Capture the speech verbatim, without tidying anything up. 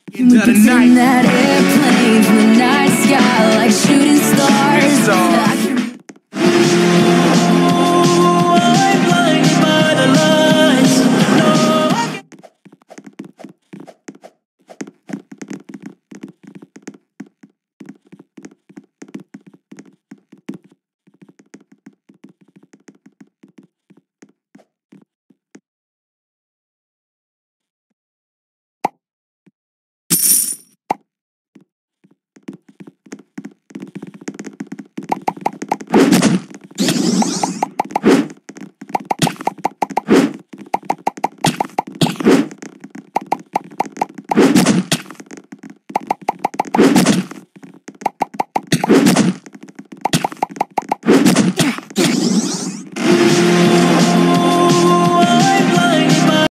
Into the night. In that airplane from the night sky like shooting stars. Shooting stars.